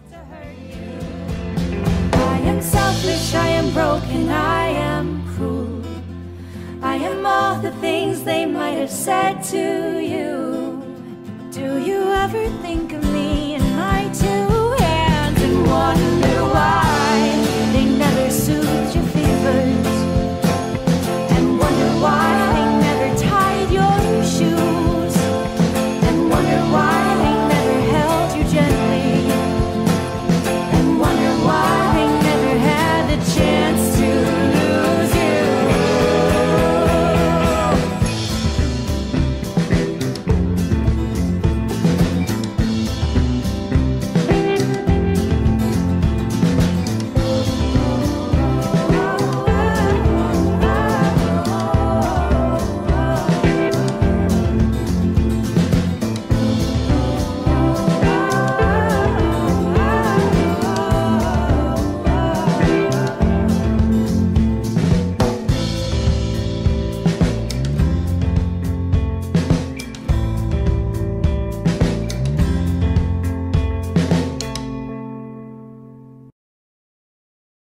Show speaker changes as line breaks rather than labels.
I am selfish, I am broken, I am cruel. I am all the things they might have said to you. Do you ever think of me